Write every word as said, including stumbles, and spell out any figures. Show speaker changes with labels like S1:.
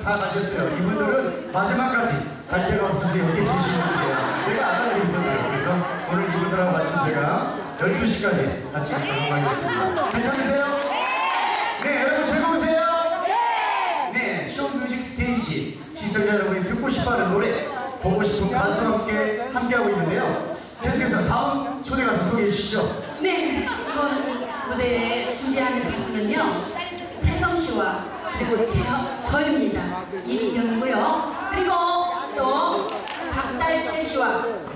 S1: 다 가셨어요. 이분들은 마지막까지 갈 데가 없어서 여기 계시는 분이에요. 내가 아까 그랬잖아요. 그래서 오늘 이분들하고 같이 제가 열두 시까지 같이 방송하겠습니다. 괜찮으세요? 네, 여러분 즐거우세요? 네, 쇼뮤직 스테이지 시청자 여러분이 듣고 싶어하는 노래, 보고 싶은 가수와 함께 함께하고 있는데요. 계속해서 다음 초대 가수 소개해 주시죠.
S2: 네, 이번 무대에 준비하는 가수는요, 태성 씨와 그리고 저, 저입니다. 이민경이고요. 그리고 또 박달재 씨와